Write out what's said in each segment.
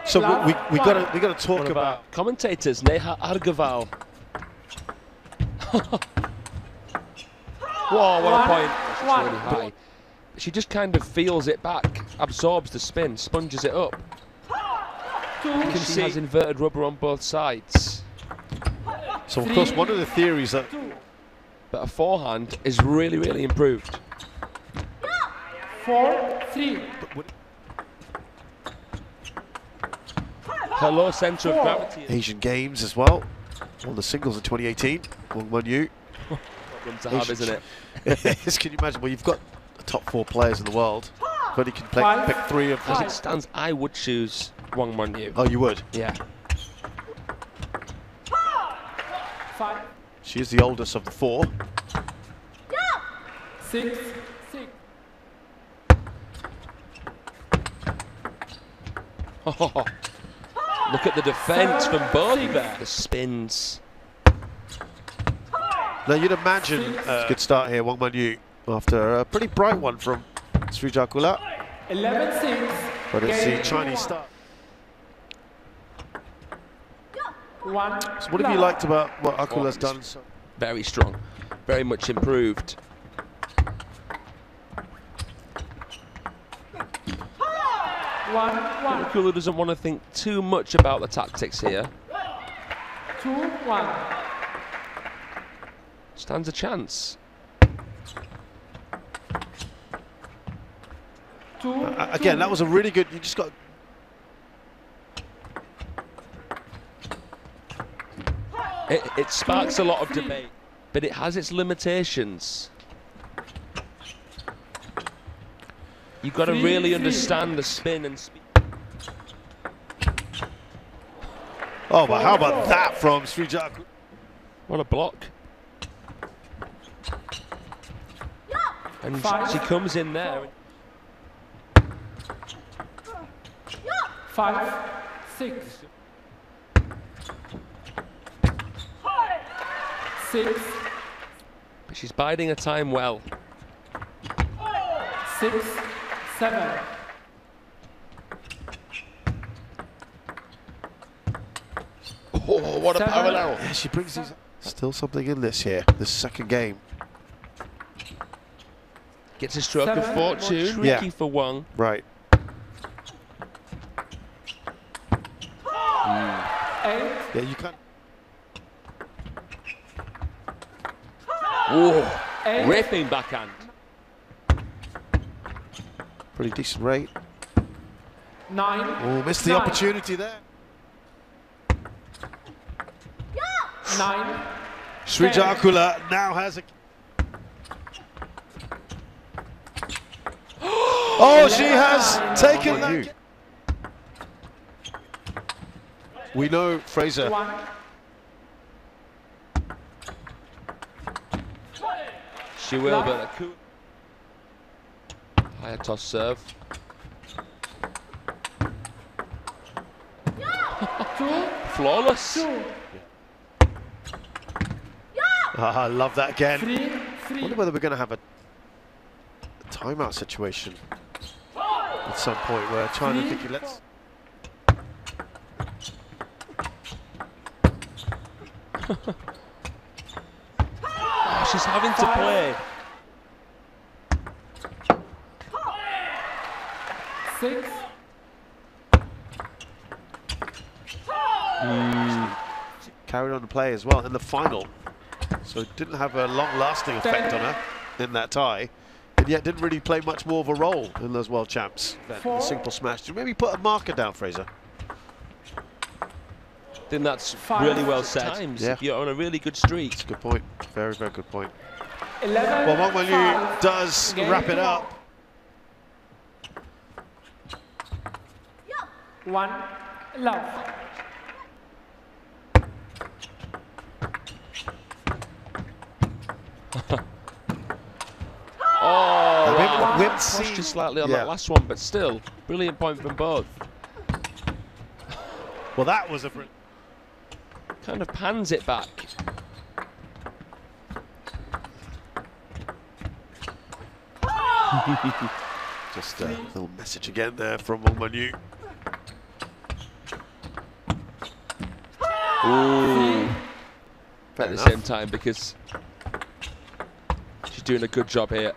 So we got to talk about commentators. Neha Argaval. Whoa, what a point! It's really high. She just kind of feels it back, absorbs the spin, sponges it up. You can see she has inverted rubber on both sides. So of course, one of the theories that but her forehand is really, really improved. 4-3. Her low centre of gravity. Asian Games as well. Won the singles in 2018. Wong Won-Yu. Problem to have, isn't it? Can you imagine? Well, you've got the top 4 players in the world. But you can pick 3 of them. As it stands, I would choose Wong Won-Yu. Oh, you would? Yeah. 5. She is the oldest of the 4. 6. Oh, look at the defence from both there. The spins. Now you'd imagine good start here, Wong Won-Yu, after a pretty bright one from Srijakula. 11-6. But it's the Chinese start. 1. So what have you liked about what Akula's done? Very strong, very much improved. 1. Akula doesn't want to think too much about the tactics here. 2-1. Stands a chance. 2. Again, that was a really good. You just got. It sparks a lot of debate, but it has its limitations. You've got to really understand the spin and speed. Oh, but how about that from Srijakula? What a block. And she comes in there. 5, 6. 6. But she's biding her time well. 6, 7. Oh, what a parallel. Yeah, she brings these. Still something in this here, this second game. Gets a stroke of fortune. Tricky Yeah. for Wong. Right. 8. Yeah, you can't. Whoa, ripping backhand. Pretty decent rate. 9. Oh, missed the opportunity there. 9. Srijakula now has a. Oh, she has taken that. We know Fraser. 1. She will, but a higher toss serve. 2. Flawless. 2. I love that again. 3. I wonder whether we're going to have a timeout situation at some point where China thinking let's. Oh, she's having to play. 6. Carried on to play as well in the final. So it didn't have a long-lasting effect on her in that tie, and yet didn't really play much more of a role in those world champs. The simple smash. Do you maybe put a marker down, Fraser? I think that's really well said. Yeah. You're on a really good streak. That's a good point. Very, very good point. 11. Well, Wong Won-Yu does wrap it up. 1. Love. Oh, wow. Whipsy. Pushed just slightly on that last one, but still, brilliant point from both. Well, that was a Kind of pans it back. Just a little message again there from Wong Won-Yu. Ooh. Fair At the enough. same time, because she's doing a good job here.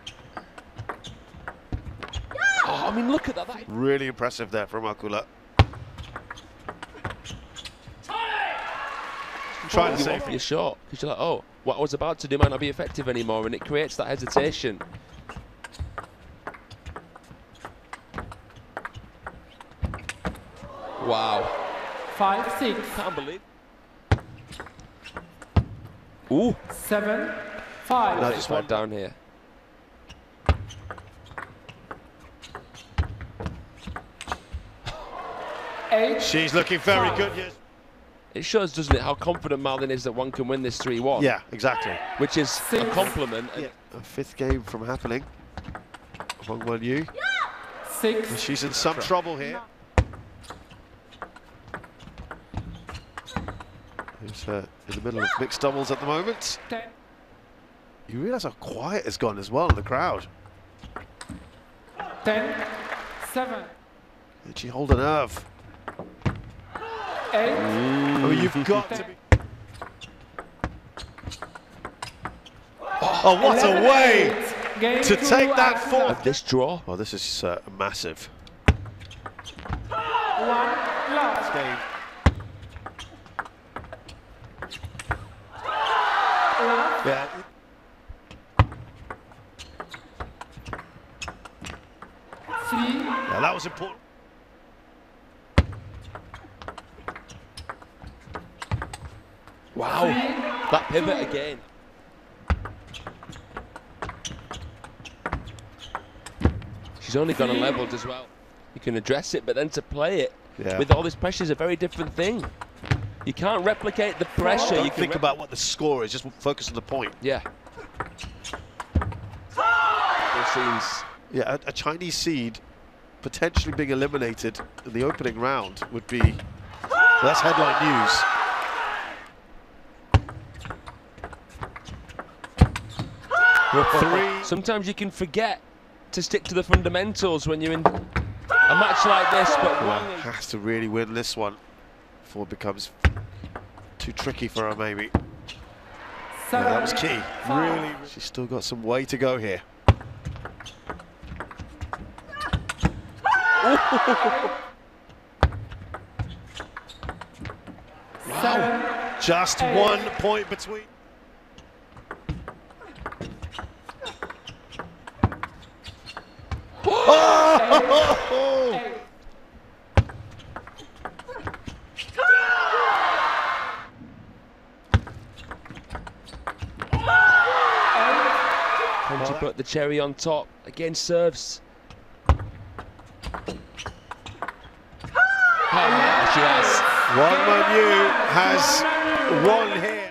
Oh, I mean, look at that. Really impressive there from Akula. Trying to You save off your shot because you're like, oh, what I was about to do might not be effective anymore, and it creates that hesitation. Wow. 5-6. Can't believe. Ooh. 7-5. No, It's right down here. She's looking very good, yes. It shows, doesn't it, how confident Marlin is that one can win this 3-1. Yeah, exactly. Which is a compliment. And A fifth game from happening. Hong Wen Yu. 6. She's in some trouble here. Who's in the middle of mixed doubles at the moment. 10. You realise how quiet it's gone as well in the crowd. 10-7. Did she hold a nerve? 8. I mean, you've got to be... Oh, what a way Game to 2 take that Akula. forward. this draw. Oh, this is massive. 1 love. Game. Love. Yeah. Yeah, that was important. Wow. That pivot again. She's only gone unleveled as well. You can address it, but then to play it with all this pressure is a very different thing. You can't replicate the pressure. Don't You can think about what the score is, just focus on the point. Yeah. Those scenes. Yeah, a Chinese seed potentially being eliminated in the opening round would be... Well, that's headline news. Sometimes you can forget to stick to the fundamentals when you're in a match like this, but Well, has to really win this one before it becomes too tricky for her, maybe. Yeah, that was key. Really, she's still got some way to go here. Wow. Just 1 point between. Oh! Can she put the cherry on top? Again, serves. She has. Wang Mengyu has won here.